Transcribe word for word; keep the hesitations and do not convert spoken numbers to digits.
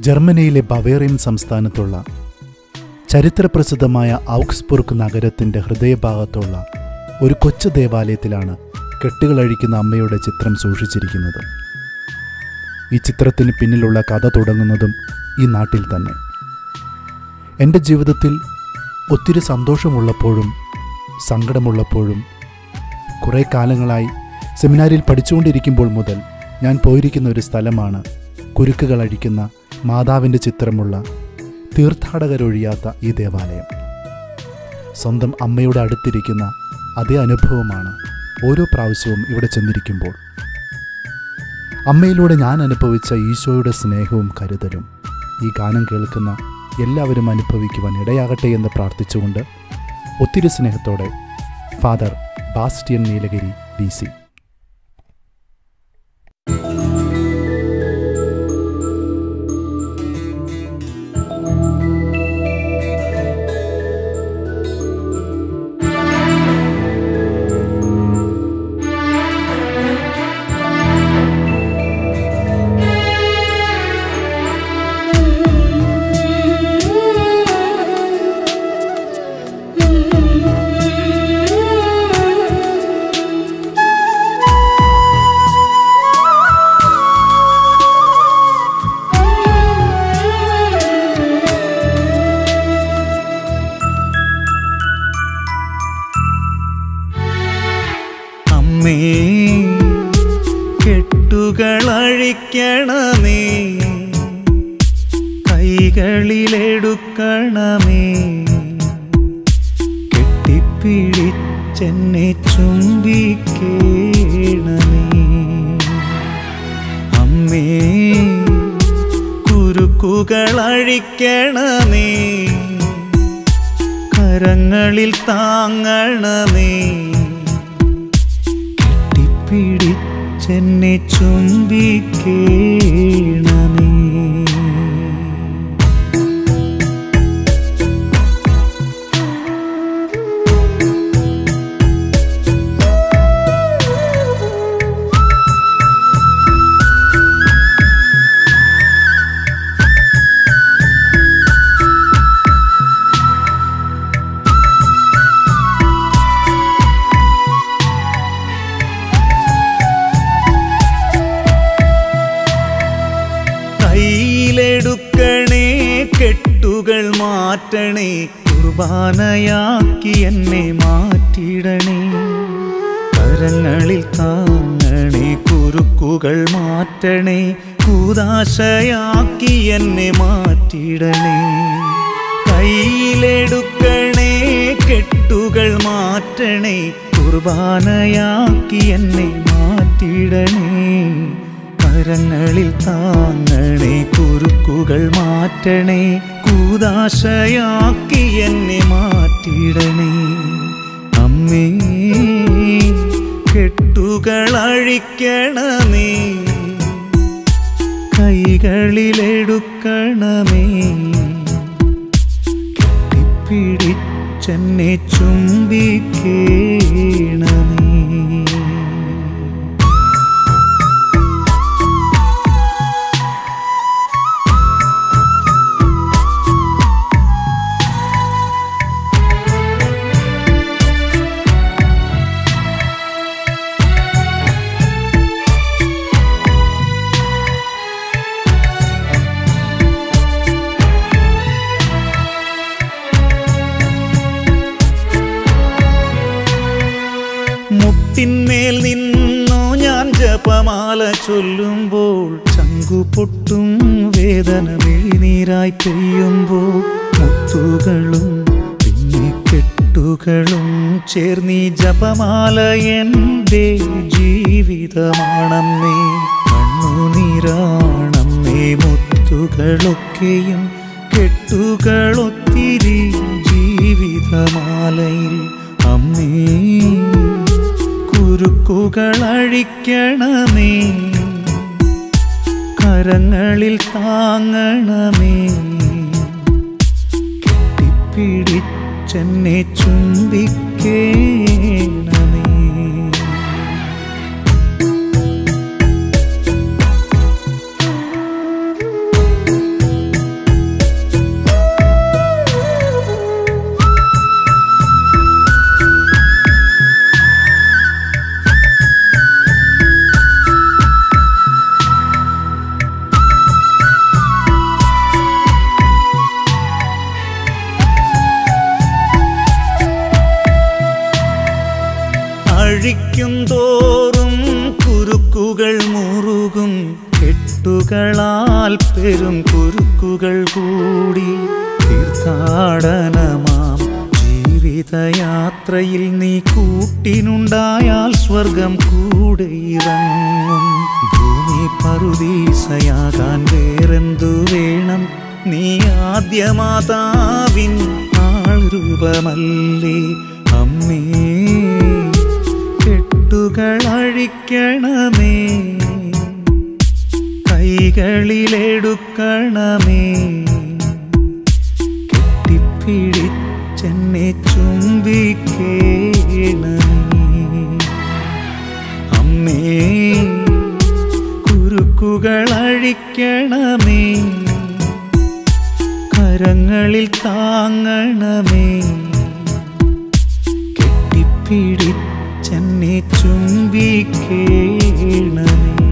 ജർമ്മനിയിലെ ബവേറിയൻ സംസ്ഥാനത്തുള്ള ചരിത്രപ്രസിദ്ധമായ ഔഗ്സ്ബുർഗ് നഗരത്തിൻ്റെ ഹൃദയഭാഗത്തുള്ള ഒരു കൊച്ചു ദേവാലയത്തിലാണ് കെട്ടുകളഴിക്കുന്ന അമ്മയുടെ ചിത്രം സൂക്ഷിച്ചിരിക്കുന്നത്. ഈ ചിത്രത്തിന് പിന്നിലുള്ള കഥ തുടങ്ങുന്നതും ഈ നാട്ടിൽ തന്നെ. എൻ്റെ ജീവിതത്തിൽ ഒത്തിരി സന്തോഷമുള്ളപ്പോഴും സങ്കടമുള്ളപ്പോഴും കുറേ കാലങ്ങളായി സെമിനാരിയിൽ പഠിച്ചുകൊണ്ടിരിക്കുമ്പോൾ മുതൽ ഞാൻ പോയിരിക്കുന്ന ഒരു സ്ഥലമാണ് കുരുക്കുകൾ അഴിക്കുന്ന മാതാവിൻ്റെ ചിത്രമുള്ള തീർത്ഥാടകരൊഴിയാത്ത ഈ ദേവാലയം. സ്വന്തം അമ്മയുടെ അടുത്തിരിക്കുന്ന അതേ അനുഭവമാണ് ഓരോ പ്രാവശ്യവും ഇവിടെ ചെന്നിരിക്കുമ്പോൾ. അമ്മയിലൂടെ ഞാൻ അനുഭവിച്ച ഈശോയുടെ സ്നേഹവും കരുതലും ഈ ഗാനം കേൾക്കുന്ന എല്ലാവരും അനുഭവിക്കുവാൻ ഇടയാകട്ടെ എന്ന് പ്രാർത്ഥിച്ചുകൊണ്ട് ഒത്തിരി സ്നേഹത്തോടെ father Bastian Nilagiri B C. കെട്ടുകളഴിക്കണമേ, കൈകളിലെടുക്കണമേ, കെട്ടിപ്പിടിച്ചെന്നെ ചുംബിക്കണമേ. അമ്മേ കുരുക്കുകളഴിക്കണമേ, കരങ്ങളിൽ താങ്ങണമേ, പിടിച്ചെന്നെ ചുംബിക്കണമേ. കയ്യിലെടുക്കണേ, കെട്ടുകൾ മാറ്റണേ, കുർബാനയാക്കി എന്നെ മാറ്റിടണേ. കരങ്ങളിൽ താങ്ങണേ, കുരുക്കുകൾ മാറ്റണേ, കൂദാശയാക്കി എന്നെ മാറ്റിടണേ. കയ്യിലെടുക്കണേ, കെട്ടുകൾ മാറ്റണേ, കുർബാനയാക്കി എന്നെ മാറ്റിടണേ. കരങ്ങളിൽ താങ്ങണേ, കുരുക്കുകൾ മാറ്റണേ, കൂദാശയാക്കി എന്നെ മാറ്റിടണേ. അമ്മേ കെട്ടുകളഴിക്കണമേ, കൈകളിലെടുക്കണമേ, കെട്ടിപ്പിടിച്ചെന്നെ ചുംബിക്കണമേ. മുട്ടിന്മേൽ നിന്നു ഞാൻ ജപമാല ചൊല്ലുമ്പോൾ, ചങ്കുപൊട്ടും വേദന മിഴിനീരായി പെയ്യുമ്പോൾ, മുത്തുകളും പിന്നെ കെട്ടുകളും ചേർന്നീ ജപമാല എൻ്റെ ജീവിതമാണമ്മേ. കണ്ണുനീരാണമ്മേ മുത്തുകളൊക്കെയും, കെട്ടുകളൊത്തിരി ജീവിതമാലയിൽ. അമ്മേ കുരുക്കുകളഴിക്കണമേ, കരങ്ങളിൽ താങ്ങണമേ, കെട്ടിപ്പിടിച്ചെന്നെ ചുംബിക്കണമേ. കെട്ടുകളാൽ പെരും കുരുക്കുകൾ കൂടി തീർത്ഥാടനമാം ജീവിതയാത്രയിൽ നീ കൂട്ടിനുണ്ടായാൽ സ്വർഗം കൂടെ ഇറങ്ങും. ഭൂമി പറുദീസയാകാൻ വേറെന്തു വേണം? നീ ആദ്യമാതാവിൻ ആൾ രൂപമല്ലേ അമ്മേ. കെട്ടുകൾ അഴിക്കണമേ, കൈകളിലെടുക്കണമേ, കെട്ടിപ്പിടിച്ചെന്നെ ചുംബിക്കേണമേ അമ്മേ. കുരുക്കുകൾ അഴിക്കണമേ, കരങ്ങളിൽ താങ്ങണമേ, കെട്ടിപ്പിടിച്ചെന്നെ ചുംബിക്കേണമേ.